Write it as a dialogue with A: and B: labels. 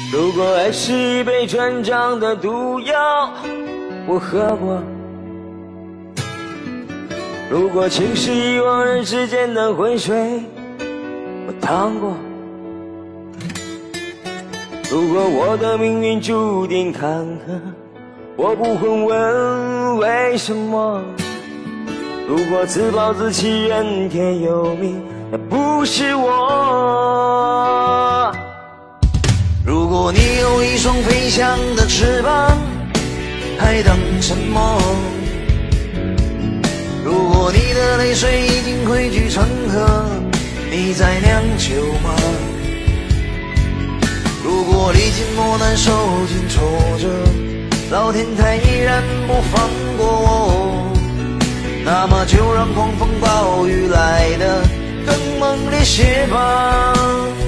A: 如果爱是一杯纯正的毒药，我喝过；如果情是遗忘人世间的浑水，我趟过；如果我的命运注定坎坷，我不会问为什么。如果自暴自弃，怨天尤命，那不是我。
B: 如果你有一双飞翔的翅膀，还等什么？如果你的泪水已经汇聚成河，你在酿酒吗？如果历尽磨难，受尽挫折，老天台依然不放过我，那么就让狂风暴雨来得更猛烈些吧。